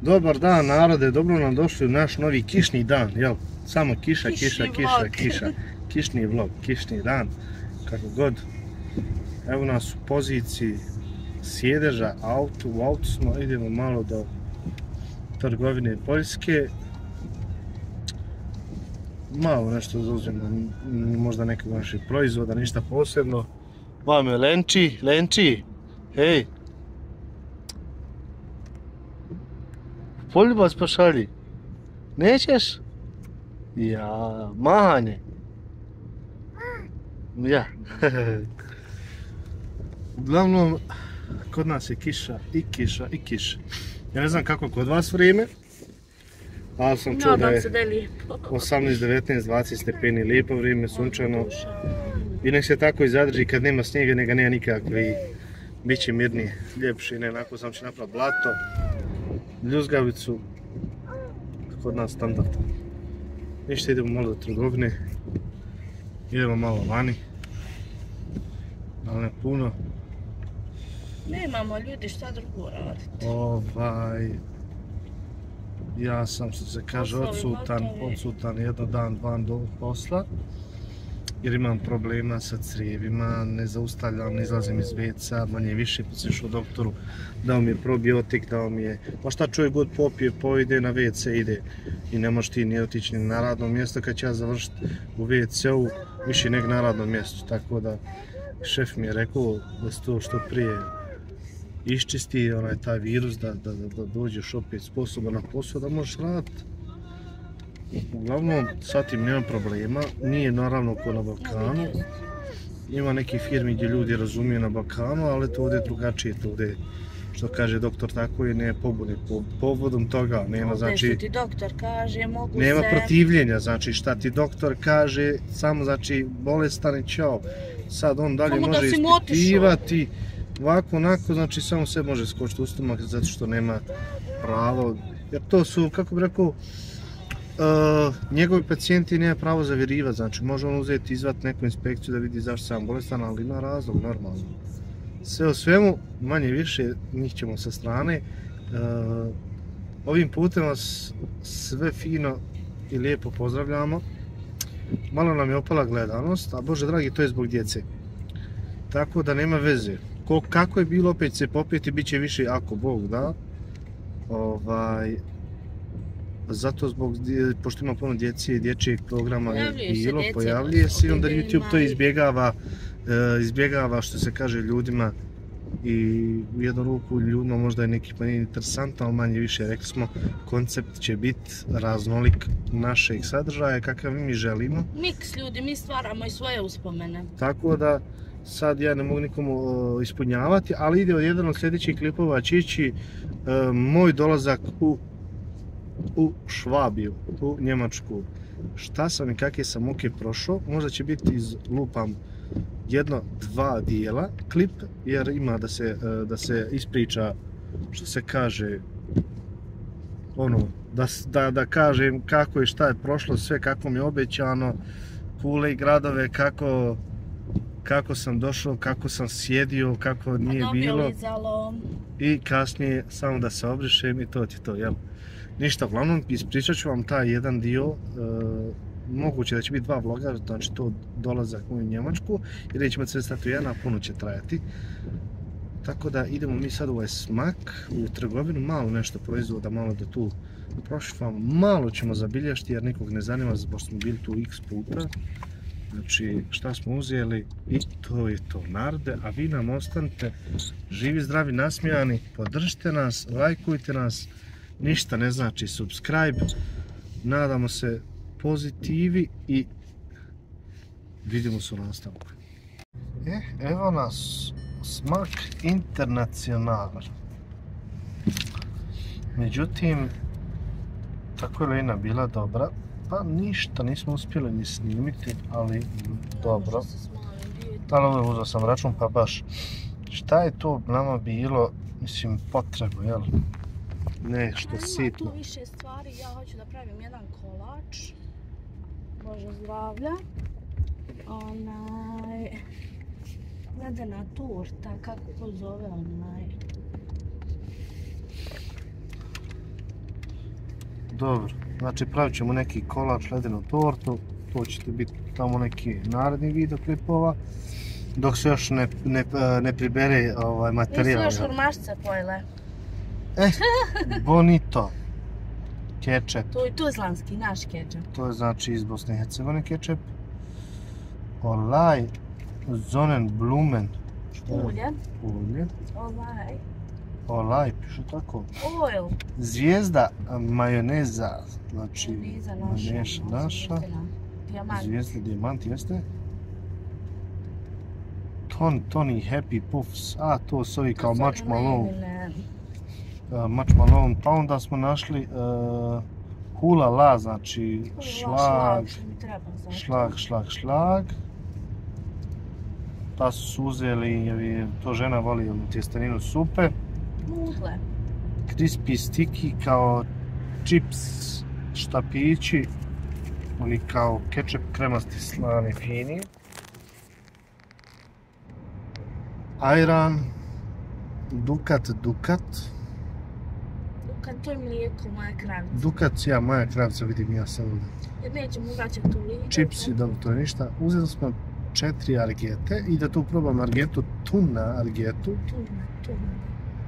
Dobar dan narode, dobro nam došli u naš novi kišni dan, jel? Samo kiša, kiša, kiša, kiša. Kišni vlog, kišni dan, kako god. Evo nas u poziciji sjedeža, u autu smo, idemo malo do trgovine Poljske. Malo nešto zauzmemo, možda nekog naših proizvoda, ništa posebno. Vam je Lenči, hej! Poljubac pošalji. Nećeš? Ja, mahanje. Ja. Uglavnom, kod nas je kiša i kiša i kiša. Ja ne znam kako kod vas vrijeme, ali sam čuo da je 18, 19, 20 stepeni, lijepo vrijeme, sunčano. I nek se tako i zadrži, kad nema snijega, neka nema nikakvi, bit će mirnije, ljepši, ne, onako sam će napraviti blato, ljuzgavicu, kod nas standard. Ništa, idemo malo do trgovine, idemo malo vani, ali ne puno. Nemamo ljudi šta drugo raditi. Ja sam, što se kaže, odsutan jedan dan, dva do posla. Jer imam problema sa crijevima, ne zaustavljam, ne izlazim iz WC-a, manje više pa sam išao doktoru, dao mi je probiotik, dao mi je, pa šta čovjek god popije, pojde na WC, ide i ne možeš ti ni otići ni na radno mjesto kad će ja završiti u WC-u, više nego na radnom mjestu, tako da šef mi je rekao da se to što prije iščisti taj virus, da dođeš opet sposoban na posao, da možeš raditi. Uglavnom, sad tim nema problema, nije naravno ko na Balkanu. Ima neki firmi gdje ljudi razumiju na Balkanu, ali to ovdje je drugačije, to ovdje, što kaže doktor, tako je, ne pobune povodom toga, nema, znači, što ti doktor kaže, mogu nema protivljenja, znači šta ti doktor kaže, samo znači bolestan i čao. Sad on dalje može ispitivati, ovako, onako, znači samo se može skočiti u stomak zato što nema pravo, jer to su, kako bi rekao, njegovi pacijenti nema pravo zavirivati, znači može on uzeti, izvati neku inspekciju da vidi zašto sam bolestan, ali ima razlog, normalno. Sve o svemu, manje više, njih ćemo sa strane. Ovim putem vas sve fino i lijepo pozdravljamo. Malo nam je opala gledanost, a Bože dragi, to je zbog djece. Tako da nema veze. Kako je bilo, opet se popeti, bit će više ako Bog da. Zato pošto ima puno djece i dječjeg programa pojavljuje se i onda YouTube to izbjegava što se kaže ljudima i u jednu ruku ljudima možda je neki pa nije interesantno, ali manje više rekli smo koncept će biti raznolik našeg sadržaja kakav mi želimo. Miks ljudi, mi stvaramo i svoje uspomene. Tako da sad ja ne mogu nikomu ispunjavati, ali ide od jedan od sljedećih klipova će ići moj dolazak u Švabiju, u Njemačku. Šta sam i kakve sam muke prošao, možda će biti lupam jedno, dva dijela klip, jer ima da se ispriča, što se kaže, ono, da kažem kako je, šta je prošlo, sve kako mi je obećano, kule i gradove, kako sam došao, kako sam sjedio, kako nije bilo. I kasnije samo da se obrišem i to ti to, jel? Ništa, uglavnom ispričat ću vam taj jedan dio, moguće da će biti dva vloga, znači to dolazak u Njemačku, jer nećemo sve stati u jedan, a puno će trajati. Tako da idemo mi sad u ovaj smak, u trgovinu, malo nešto proizvoda, malo da tu prošifam, malo ćemo zabilješti jer nikog ne zanima, zbog smo bili tu x puta. Znači šta smo uzeli i to je to, narode, a vi nam ostanite živi, zdravi, nasmijani, podržite nas, lajkujte nas. Ništa ne znači subscribe, nadamo se pozitivi i vidimo se u nastavku. Evo nas, smak internacional. Međutim, tako je Lena bila dobra, pa ništa nismo uspjeli ni snimiti, ali dobro. Ali ovo uzeo sam račun, pa baš šta je to nama bilo, mislim, potrebno, jel? Nešto sitno. Ima tu više stvari, ja hoću da pravim jedan kolač. Bože zdravlja. Ledena torta, kako to zove Dobro, znači pravit ćemo neki kolač, ledenu tortu, to ćete biti tamo neki naredni video klipova, dok se još ne pribere materijal. Nisu još urmašce pojele. Bonito. Kečep. To je tuzlanski, naš kečep. To je znači iz Bosne i Hercegovine kečep. Olaj, Sonnenblumen. Ulje. Ulje. Olaj. Olaj, piše tako. Oil. Zvijezda majoneza, znači Majoneza naša. Dijamant. Zvijezda dijamant jeste. Tony Happy Puffs, a to su ovi kao marshmallow. Marshmallow, pa onda smo našli hula la, znači šlag. Pa su uzeli, to žena voli tjesteninu supe. Nudle. Crispy sticky kao čips štapići, oni kao kečep kremasti slani fini. Ajran, Dukat. To je mlijeko, moja kravica. Dukat, moja kravica, vidim ja sad ovdje. Jer nećemo vraćati u lidu. Čipsi, dobro, to je ništa. Uzeli smo 4 argete i da tu probam argetu, tuna argetu. Tuna.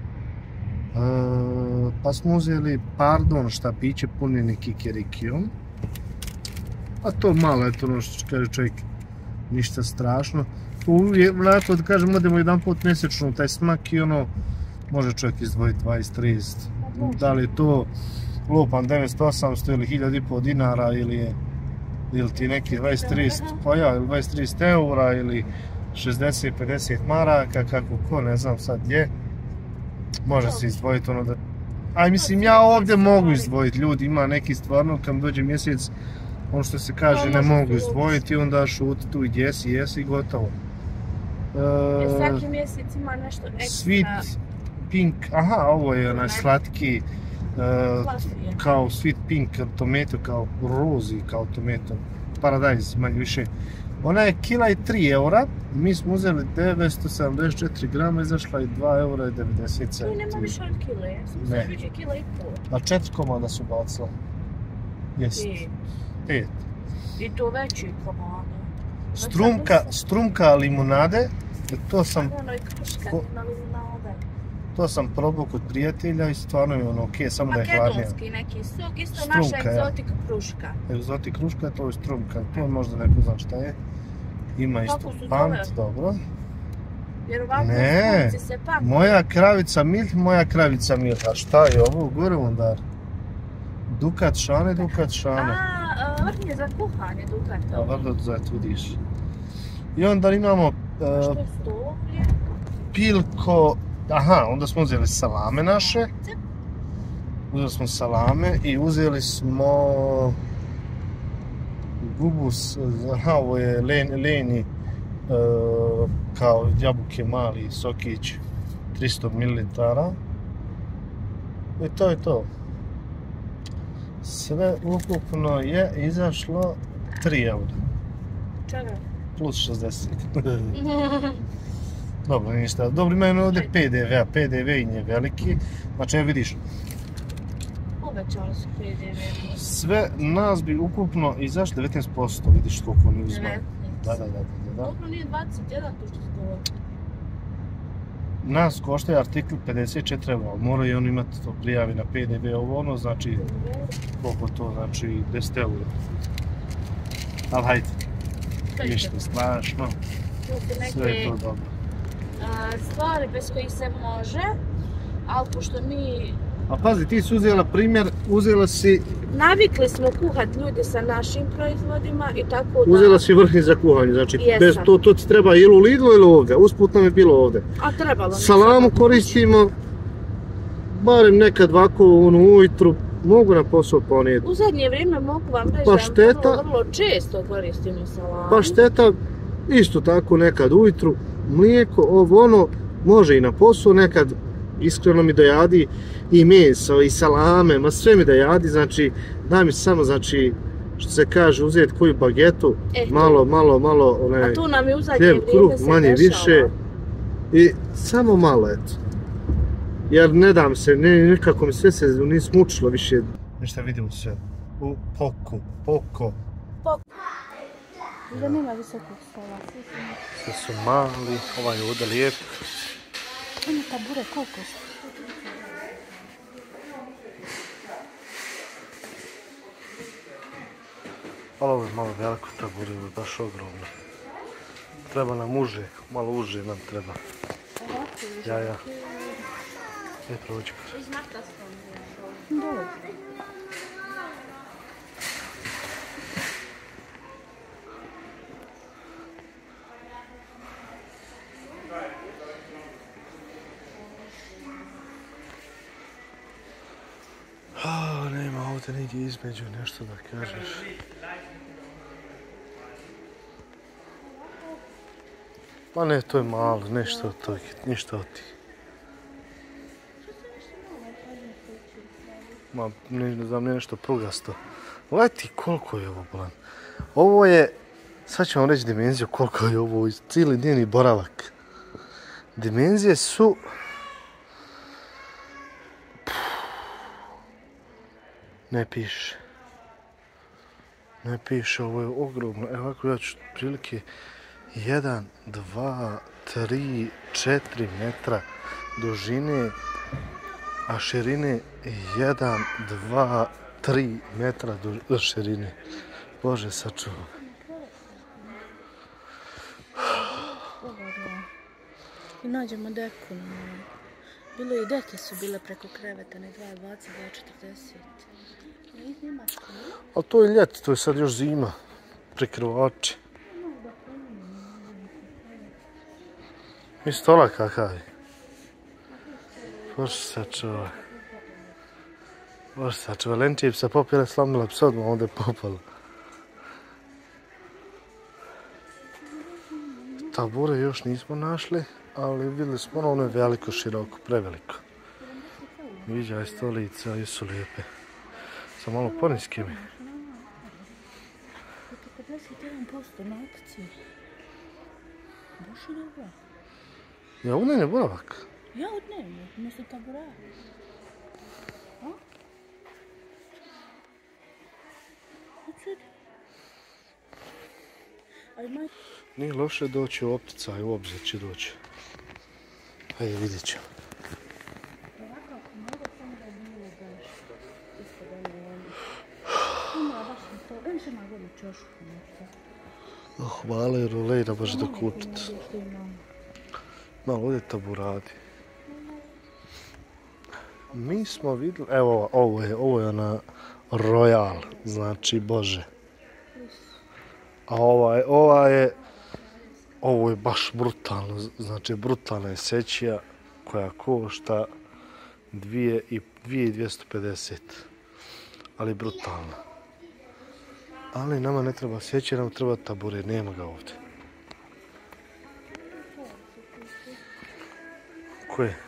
Pa smo uzeli, pardon, štapiće punjeni kikirikijom. A to malo, eto ono što kaže čovjek, ništa strašno. Vratno da kažem, odemo jedan put mjesečno u taj smak i ono, može čovjek izdvojiti 20-30. Da li je to lupan 900-800 ili 1500 dinara ili ti neki 20-30, pa ja, ili 20-30 eura ili 60-50 maraka, kako ko, ne znam sad gdje. Može se izdvojiti ono da... Aj mislim, ja ovdje mogu izdvojiti, ljudi, ima neki stvarno, kad dođe mjesec, ono što se kaže, ne mogu izdvojiti, onda šuti tu i jesi i gotovo. Svaki mjesec ima nešto ekstra. Sweet pink, aha, ovo je onaj slatki, kao sweet pink tomato, kao rozi, kao tomato, paradajz, manje više. Ona je kila i 3 eura, mi smo uzeli 974 grama, izašla je 2 eura i 90 centi. To nema više od kile, ja sam se vidio kila i pol. A 4 komada su bacila. Jest. 5. I to veći komada. Strumka limunade, to sam... Ono je kruška na limunade. To sam probao kod prijatelja i stvarno je ono okej, samo da je hladnije. Makedonski neki sok, isto naša egzotika kruška. Egzotik kruška, to je strumka, to možda neko zna šta je. Ima isto pant, dobro. Vjerovatno strumci se pamti. Moja kravica milk, a šta je ovo gore ondar? Dukat šane. Vrhnje za kuhanje Dukata. A vrlo za to vidiš. I onda imamo... Što je to? Pilko... Aha, onda smo uzeli salame naše. Uzeli smo salame i uzeli smo... Gubus, aha, ovo je leni, kao jabuke mali sokić, 300 ml. I to je to. Sve ukupno je izašlo 3 eura. Čega? Plus 60. Dobro, ništa. Dobro, imaju ovdje PDV-a. PDV im je veliki. Znači, vidiš. Uvećali su PDV. Sve nas bi ukupno izašlo 19%, vidiš koliko oni uzmaju. 19? Da. Dobro, nije 21 to što se govori. Nas košta artikl 54 eura, moraju i oni imati to prijavi na PDV ovo ono, znači koliko to, znači 10 eura. Ali hajde, ništa strašno, sve je to dobro. Stvari bez kojih se može, ali pošto mi... A pazi, ti si uzela primjer, uzela si... Navikli smo kuhat ljudi sa našim proizvodima i tako da... Uzela si vrhnje za kuhanje, znači bez, to ti treba ili u Lidlu ili ovdje, usput nam je bilo ovdje. A trebalo mi. Salamu koristimo, barem nekad ovako ujutru, mogu na posao ponijeti. U zadnje vrijeme mogu vam reći da vrlo često koristimo salamu. Pašteta, isto tako nekad ujutru, mlijeko, ovo ono, može i na posao nekad. Iskreno mi dojadi i meso i salame, ma sve mi dojadi, znači daj mi samo, znači, što se kaže, uzeti koju bagetu, malo, onaj, a tu nam je u zadnje vrijeme se manje više i samo malo, eto. Jer ne dam se, nekako mi sve se nisam mučilo više. Ništa, vidimo se u Poko. Da nema visokog stola. Sve su mali, ovaj je ovdje lijep. Ima tabure, koliko su? Ali ovo je malo veliko tabure, ovo je baš ogromno. Treba nam uže, malo uže nam treba. Ja. Ne prođi. Dobro. Nema ovdje nigdje između nešto da kažeš. Ma ne, to je malo, nešto od toga, ništa od tih. Ma, ne znam, nešto prugasto. Leti, koliko je ovo, bolan. Ovo je, sad ću vam reći dimenziju koliko je ovo, cijeli dnevni boravak. Dimenzije su... Ne piše. Ne piše, ovo je ogromno. Evo ovako ja ću prilike 1, 2, 3, 4 metra dužine, a širine 1, 2, 3 metra širine. Bože, sačuvaj. I nađemo deku. Bilo i deke su bile preko kreveta, ne 2,20, 2,40. A to je ljet, to je sad još zima. Prekrvači. I stola kakav je. Bože, sačuvaj. Bože, sačuvaj. Lenčije bi se popile, slamila bi se odmah ovdje popala. Tabure još nismo našli, ali vidjeli smo ono je veliko, široko, preveliko. Viđaj, stolice, ali su lijepe. Sam malo poniske mi. 41% na akciji. Baš je dobro. Ja, ovdje je boravak. Ja u dnevno, umjesto tabura. Nije loše doći u opticaj, u obzir će doći. Hajde, vidjet ćemo. Hvala, jer olejna baš da kučit. Malo ovdje taburadi. Mi smo vidjeli, evo ovo je ona Royal, znači Bože. A ovo je baš brutalno, znači brutalna je sećija koja košta 2.250, ali brutalna. Ali nama ne treba sećija, nam treba tabure, nema ga ovdje. Ko je?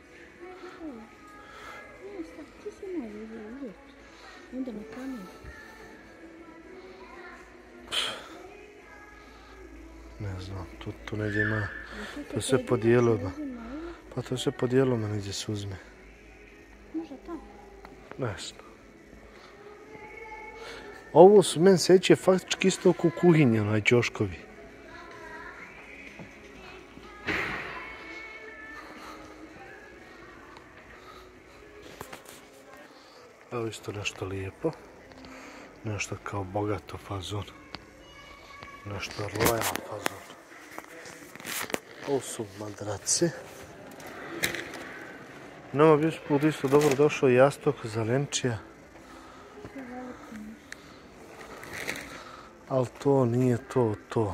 Ne znam, tu negdje ima, to se po dijelovima. Pa to se po dijelovima negdje se uzme. Možda tamo? Ne znam. Ovo su meni seće faktički isto oko kuhinje, onaj ćoškovi. Evo isto nešto lijepo. Nešto kao bogato fazon. Nešto royal fazon. Ovo su madraci. Nama bi usput isto dobro došao jastok za Lenčija. Ali to nije to.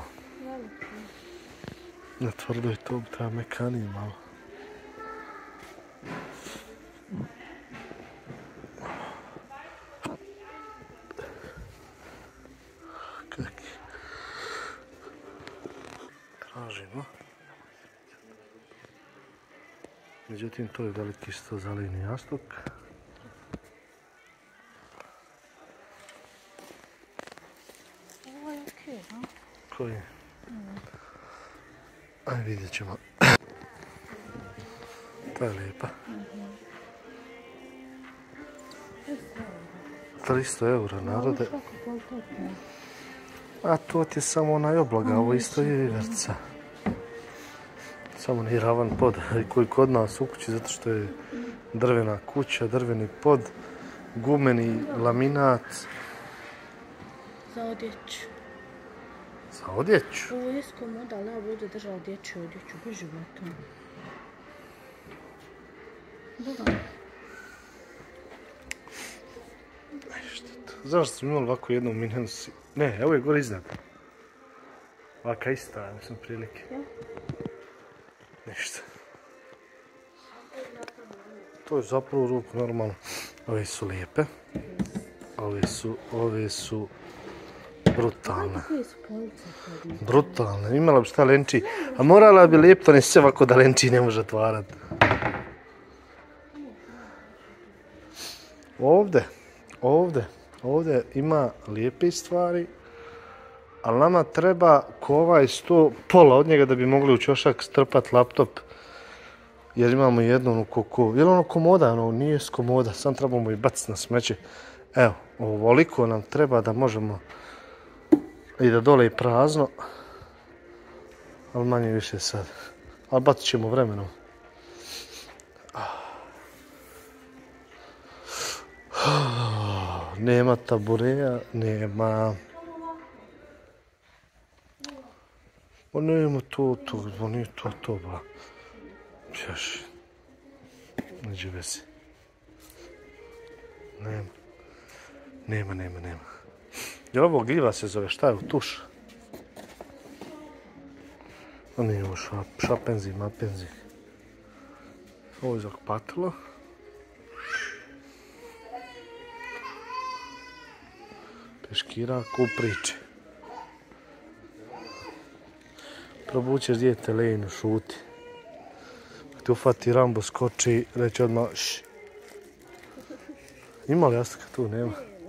Na tvrdo je to, treba mekanije malo. Kaki. Tražimo. Međutim, to je veliki isto zalivni jastuk. Ovo je okej, ha? Koji? Ajde, vidjet ćemo. Ta je lijepa. 300 eura, narode. Ovo je svako kvalitetno. A to ti je samo onaj obloga, ovo isto je iverca. Samo nije ravan pod, koji kod nas u kući, zato što je drvena kuća, drveni pod, gumeni laminat. Za odjeću. Za odjeću? Ovo je komoda, ali ja budu držala dječju odjeću, bez života. Boga. Zašto smo imali ovako jednu minus? Ne, evo je gore iznad. Ovaka ista, mislim, prilike. Ništa. To je zapravo u ruku normalno. Ove su lijepe. Ove su brutalne. Brutalne. Imala bi šta lenči. A morala bi lijepo, to ne sve ovako da lenči ne može otvarati. Ovdje ima lijepe stvari, ali nama treba ko ovaj sto pola od njega da bi mogli u ćošak strpati laptop. Jer imamo jednu onu koku, je li ono komoda? Ono nije s komoda, sam trebamo i baciti na smeće. Evo, ovoliko nam treba da možemo i da dole je prazno, ali manje više sad. Ali bacit ćemo vremenom. Nema tabureja, nema... O nema to, nije to, ba. Češ. Neđe vezi. Nema. Je li ovo gljiva se zove? Šta je u tuš? A nije ovo šapenzi, mapenzi. Ovo je za patilo. Peškira ko priče. Probućeš dijete lejnu, šuti. Ako te ufati Rambo, skoči, reći odmah šš. Ima li jastka tu? Nema.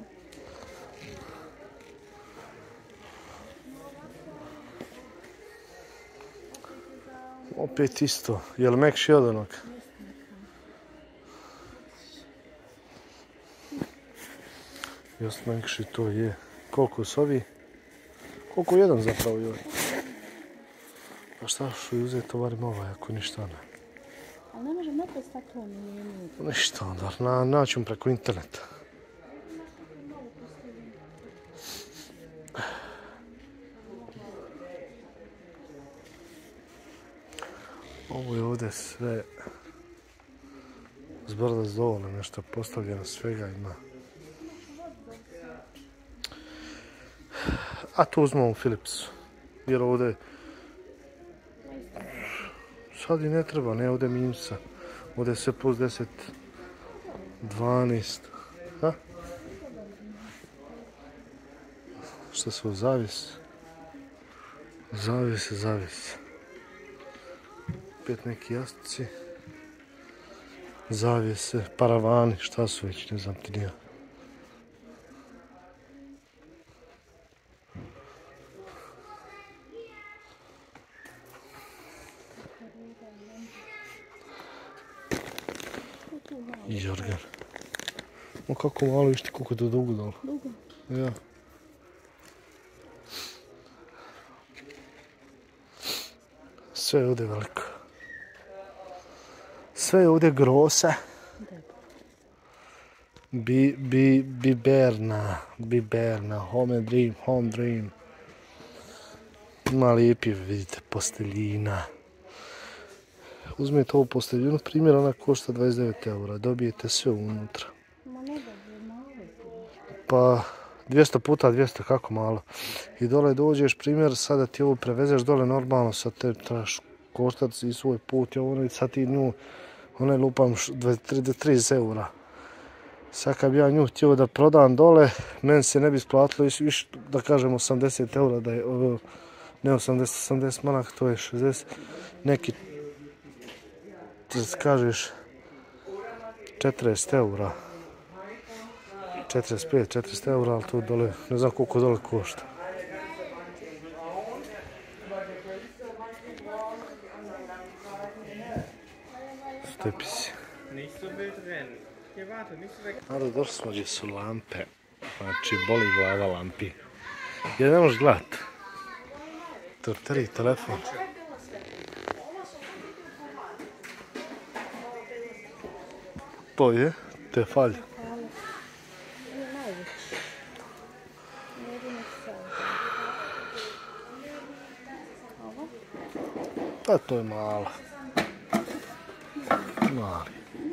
Opet isto. Je li mekši od onog? Just mekši to je. Koliko su ovi? Koliko jedan zapravo je ovaj? Pa šta ću uzeti ovarim ovaj ako ništa ne? Ali ne možem napred staklo, nije. Ništa onda, naćemo preko interneta. Ovo je ovdje sve zbrda zdovoljno, nešto postavljeno, svega ima. A tu uzmemo Philipsu, jer ovdje sad i ne treba, ne ovdje minusa. Ovdje je sve plus 10, 12. Ha? Šta su zavis? Zavis. Opet neki jastuci. Zavijese, paravani, šta su već, ne znam ti nije. Jorgen. O kako malo vište koliko je to dugo dalo. Dugo? Ja. Sve je ovdje veliko. Sve je ovdje grosa. Biberna, home dream. Ima lijepi, vidite, posteljina. Uzmete ovu posteljinu, primjer, ona košta 29 eura, dobijete sve unutra. Pa 200 puta 200, kako malo. I dole dođeš, primjer, sada ti ovo prevezeš dole normalno, sad te trebaš koštati i svoj put i ovo, sad ti nju, onaj lupam 30 eura. Sad kad bi ja nju htio da prodam dole, meni se ne bi isplatilo više, da kažem 80 eura, da je ovo, ne 80 maraka, to je 60, neki, ti kažeš 40 eura. 45-40 eura, ali to dole, ne znam koliko dole košta. Stepisi. Naravno, došli smo gdje su lampe. Znači, boli glava lampi. Jer ne možeš gledat. Torteri, telefon. To je tefalj. A to je mala. Mali.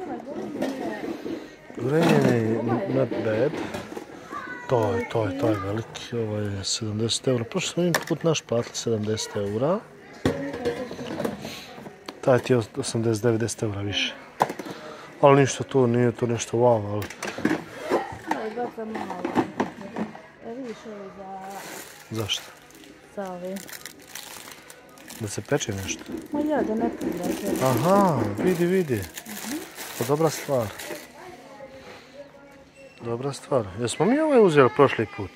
Vrenje je not bad. To je veliki. Ovo je 70 eura. Prošli smo jedan put naš platili 70 eura. Taj ti je 80-90 eura više. Ali ništa to, nije to nešto wow, ali... Ovo je baš za malo. Vidiš ovo za... Zašto? Za ove. Da se peče nešto? Ma ja, da ne pride. Aha, vidi. To dobra stvar. Dobra stvar. Jesmo mi ovaj uzeli prošli put?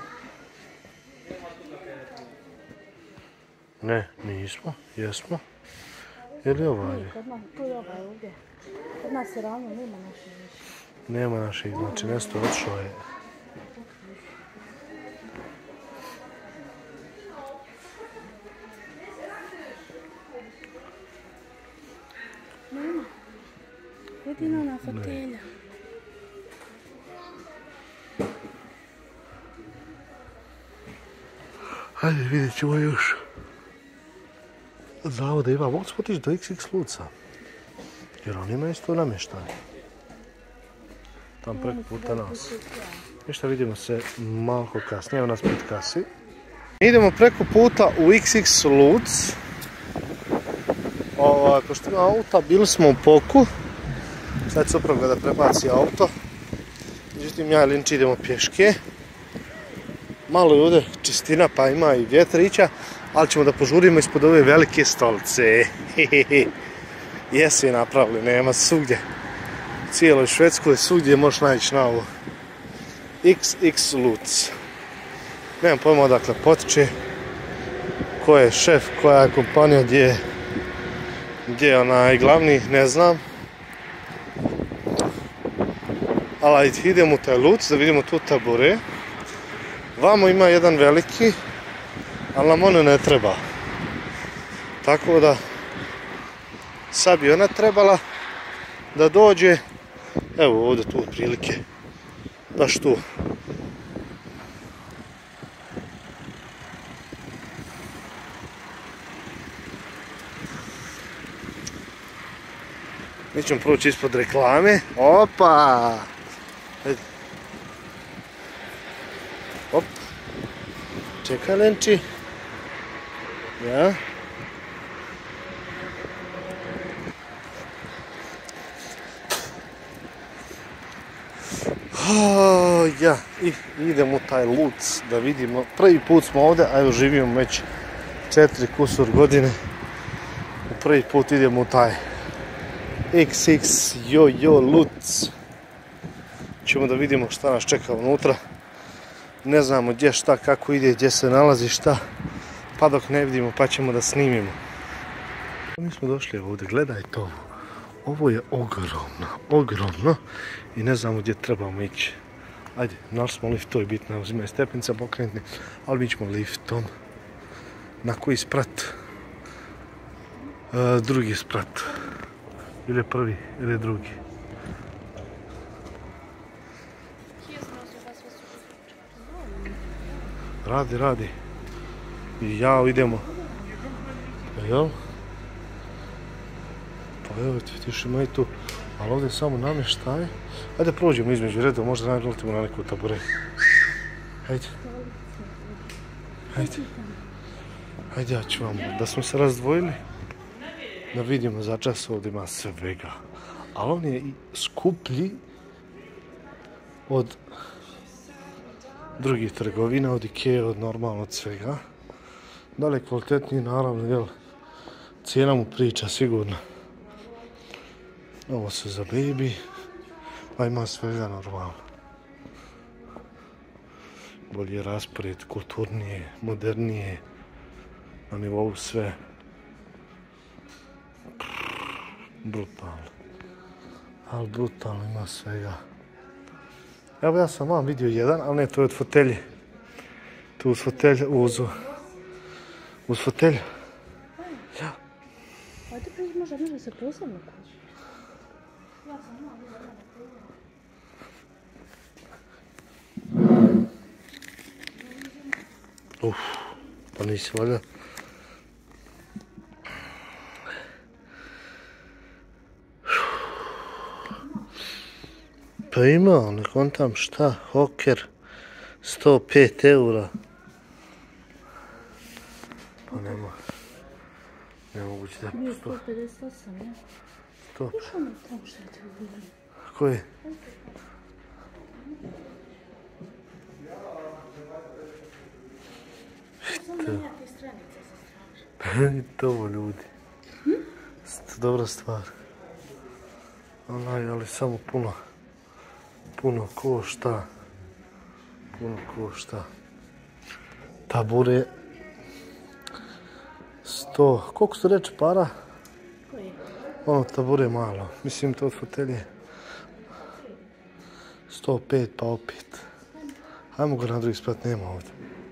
Ne, nismo. Jesmo. Ili ovaj? Tu je ovaj ovdje. Kod nas je ravno, nema naših više. Nema naših, znači nesto odšao je. Nema. Jedina ona fotelja. Hajde, vidjet ćemo još. Znamo da ima, mogu spotići do XX Luca. Jer on ima isto namještaj. Tam preko puta nas. Ništa, vidimo se malko kasnije, evo nas pred kasi. Idemo preko puta u XX Luc. Pošto ima auta, bili smo u Poku. Sad suprug da prebaci auto. Međutim, ja i Linči idemo pješke. Malo je ovdje čistina, pa ima i vjetrića, ali ćemo da požurimo ispod ove velike stolice. Jesu je napravili, nema svugdje. U cijeloj Švedskoj svugdje možeš naći na ovo. XX Luc. Nemam pojma odakle potiče. Ko je šef, koja je kompanija, gdje je onaj glavni, ne znam. Ali idemo u taj Luc da vidimo tu tabure. Vamo ima jedan veliki, ali nam ono ne treba. Tako da sad bi ona trebala da dođe. Evo ovdje tu otprilike. Baš tu. Mi ćemo proći ispod reklame. Opa! Op. Čekaj, Lenči. Ja. Ja, idemo u taj Luc da vidimo. Prvi put smo ovdje, a evo živimo već 4 kusur godine. Prvi put idemo u taj XX Luc. Ćemo da vidimo šta nas čeka unutra. Ne znamo gdje šta, kako ide, gdje se nalazi šta. Pa dok ne vidimo, pa ćemo da snimimo. Mi smo došli ovdje, gledajte ovo. Ovo je ogromno. I ne znamo gdje trebamo ići. Ajde, našli smo lift, to je bitno, uzimaj stepnica pokrenutni, ali mi ćemo liftom. Na koji sprat? Drugi sprat. Ili prvi, ili drugi. Radi. I ja idemo. Jel? Pa evo ti ima i tu. Ali ovdje je samo namještaj. Ajde prođemo između redova, možda naletimo na neku tabure. Ajde, ja ću vam da smo se razdvojili. Da vidimo za čas ovdje ima svega. Ali on je i skuplji od drugih trgovina, od Ikea, od normalno od svega. Da li je kvalitetniji, naravno, jel? Cijena mu priča, sigurno. Ovo su za baby, pa ima svega normalno. Bolje raspored, kulturnije, modernije, na nivou sve. Brutalno. Ali brutalno ima svega. Evo ja sam vam vidio jedan, ali ne, to je od fotelje. Tu uz fotelje, uz fotelju. Ja. A ti prije može se posebno kući. Ja sam imala vidio jedan. Pa nisi valjda. Pa ima, ne kontam šta, hoker, 105 eura. Pa nema, nemoguće da je Bio 158, ja? Stop. Još ono tamo što je to bilo. Koji? Samo nekakve stranice se straže. To ljudi. Dobra stvar. Ali samo puno košta. Tabure 100, koliko su reći para? Koji? Ono tabure malo, mislim to od fotelje 105 pa opet. Ajmo ga na drugi sprat, nema ovdje.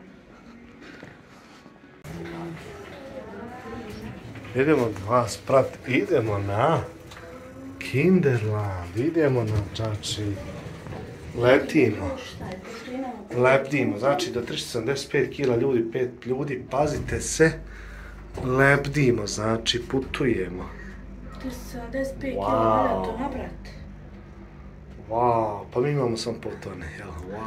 Idemo dva sprat, idemo na Kinderland, idemo na čači, lebdimo, znači do 375 kila ljudi, 5 ljudi, pazite se, lebdimo, znači putujemo. 375 kila, to nabrat. Wow, pa mi imamo samo pol tone, jel?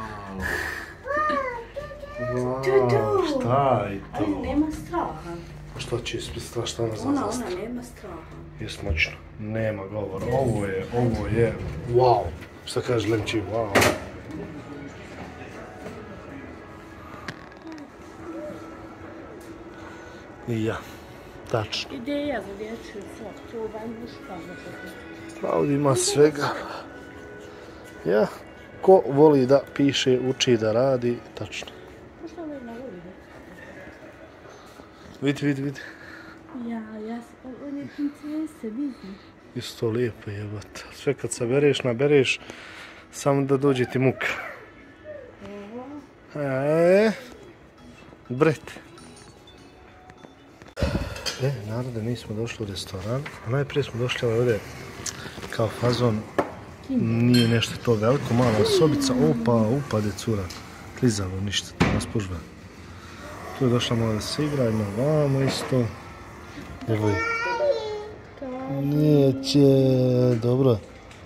Wow, šta je to? Ali nema straha. Pa što će ispred straha, šta ona Ona zazasta? nema straha. Jes moćno, nema govora, ovo je, wow. Šta kaže Lenči, wow. I ja, tačno. Ideja za dječju sok, to ovaj muška. Pa ovdje ima svega. Ja, ko voli da piše, uči da radi, tačno. Možda ovaj ne voli da? Vidi. Ja, on je princese, vidi. Isto lijepo jebate. Sve kad sabereš, nabereš, samo da dođe ti muka. Brete. Narode, mi smo došli u restoran, a najprije smo došli ovdje kao fazon, nije nešto to veliko, mala sobica, upade cura, klizavo, ništa, to nas pužba. Tu je došla malo da se igra, ima vamo isto. Evo je. Neće, dobro.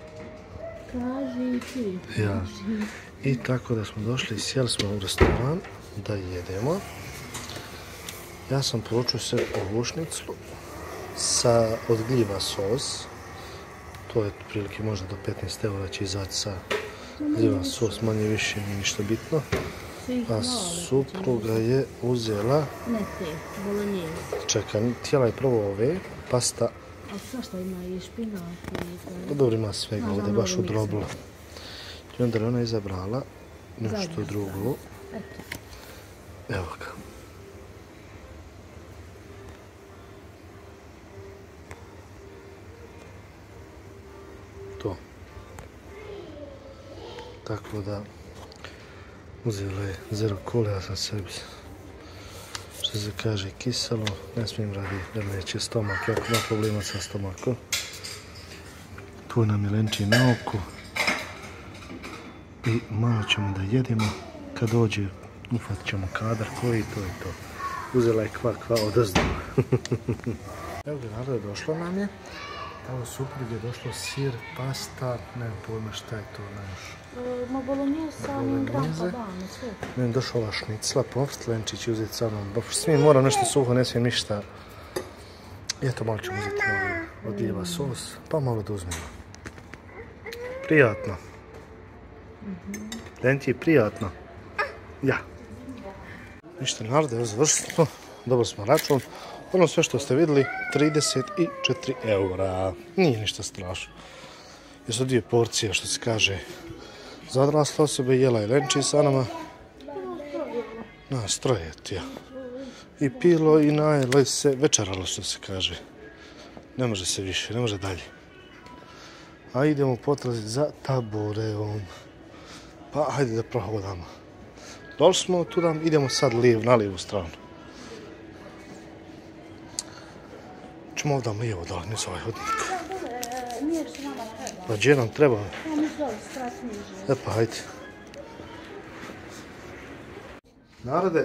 Kaži ti. Ja. I tako da smo došli i sjeli smo u restoran da jedemo. Ja sam poručio se ovušnicu od gljiva sos. To je prilike možda do 15 eura će izaći sa gljiva sos, manje više nije ništa bitno. A supruga je uzela... Ne te, bolognese. Čekaj, htjela je prvo ove, pasta... A svašta ima i špinat i... Dobro ima svega ovdje, baš udrobilo. I onda je ona izabrala nešto drugo. Evo ga. To. Tako da... Uzela je zero kole, ja sam sebi, što se kaže, kiselo, ne smijem radi jer neće stomak, jako ima problema sa stomakom. Tu nam je Lenči na oku i malo ćemo da jedemo, kad dođe ufatit ćemo kadar koji, to je to. Uzela je kva odazdu. Evo ga, narode, došlo nam je. Evo supruge je došlo sir, pasta, nemam pojma šta je to, nemaš. Ma bolognese, gram padano, sve. Meni došla ova šnicla, pomfrit Lenčić uzeti sa mnom. Smijem, moram nešto suho, ne smijem ništa. I eto, malo ćemo uzeti od gljiva sos, pa malo da uzmemo. Prijatno. Lenči, prijatno. Ja. Ništa, narode, evo završili smo. Dobro smo račun. Ono sve što ste vidjeli, 34 eura. Nije ništa strašno. Jer su dvije porcije, što se kaže, za odrasle osobe, jela i Lenči sa nama. Nas troje, tija. I pilo i najelo se, večeralo, što se kaže. Ne može se više, ne može dalje. A idemo potražiti za tabureom. Pa hajde da prohodamo. Došli smo tuda, idemo sad na lijevu stranu. Čemo ovdje lijevo dole, nisu ovaj hodnik. Nije što nama treba. Pa gdje nam treba? Ja mi zove strat niže. E pa hajde. Narode,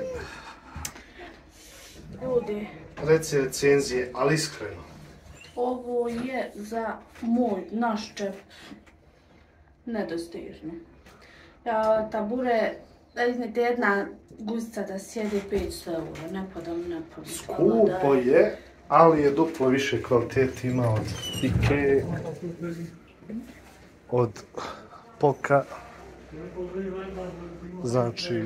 Ljudi, reci recenzije, ali iskreno. ovo je za naš džep nedostižno. Tabure, izmite jedna guzica da sjedi 500 eura, ne padam, ne padam. Skupo je, ali je duplo više kvalitete ima od Ikea, od Poka. Znači,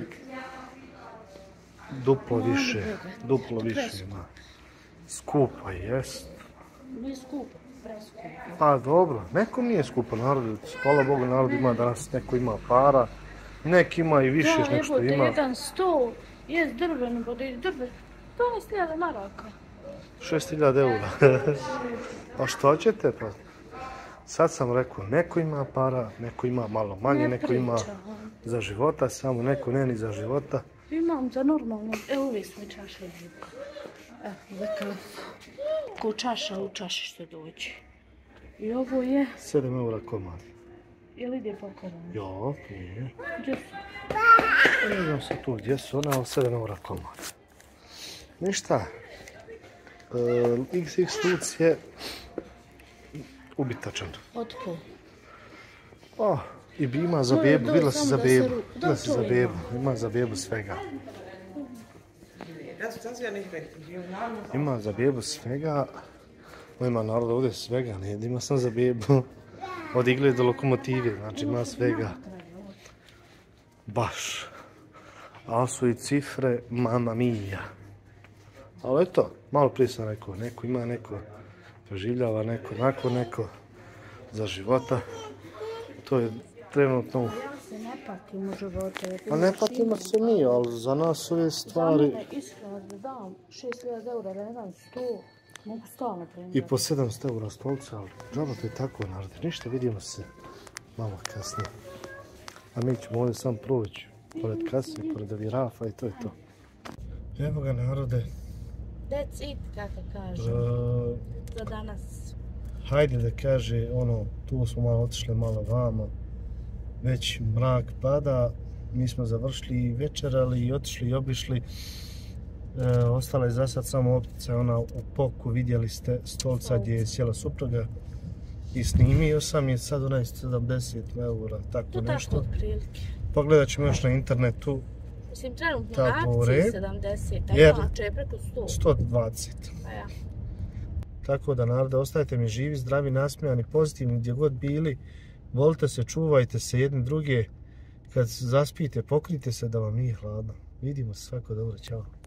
duplo više ima. Skupo jest. Nije skupo, preskupo. Pa dobro, nekom nije skupo narod, hvala Bogu narod ima danas, neko ima para, neki ima i više nego što ima. Da, jedan sto, jest drven, bude drven, 12.000 maraka. 6.000 eura. Pa što ćete pa? Sad sam rekao, neko ima para, neko ima malo manje, neko ima za života, samo neko ne ni za života. Imam za normalno, uvijek mi čaša ljuka. Evo, ko čaša u čaši što dođe. I ovo je... 7 eura komad. Jel ide pakovano? Jo, nije. Gdje su? Ne znam se tu gdje su, ona 7 eura komad. Ništa. XX Luc je ubitačan. Otko? I ima za bebu, vidjela si za bebu. Vidjela si za bebu, ima za bebu svega. Ima za bebu svega. Ima narod ovdje svega, ne, ima sam za bebu. Od igle do lokomotive, znači ima svega. Baš. Ali su i cifre, mamma mia. Ali eto, malo prije sam rekao, neko ima, neko proživljava, neko nakon, neko za života. To je trenutno... Ja se ne patim u životu. Pa ne patimo se mi, ali za nas ove stvari... Za mene iskreno da dam 6.000 eura, da ne dam 100, mogu stalno primiti. I po 700 eura stolca, ali džaba to je tako narode. Ništa, vidimo se malo kasnije. A mi ćemo ovdje sam proći, pored kase, pored avirafa i to je to. Evo ga narode. That's it, kako kaže. Za danas. Hajde da kaže, tu smo malo otišli malo vamo. Već mrak pada, mi smo završili i večerali i otišli i obišli. Ostala je za sad samo optica, ona u Poku, vidjeli ste stolca gdje je sjela supruga. I snimio sam je sad onaj 70 eura, tako nešto. To tako otprilike. Pogledat ćemo još na internetu. Mislim, trenutno na akciji 70, a inače je preko 100. 120. Pa ja. Tako da narode, ostajte mi živi, zdravi, nasmijani, pozitivni, gdje god bili. Volite se, čuvajte se jedni druge. Kad zaspite, pokrijte se da vam nije hladno. Vidimo se, svako dobro, ćao.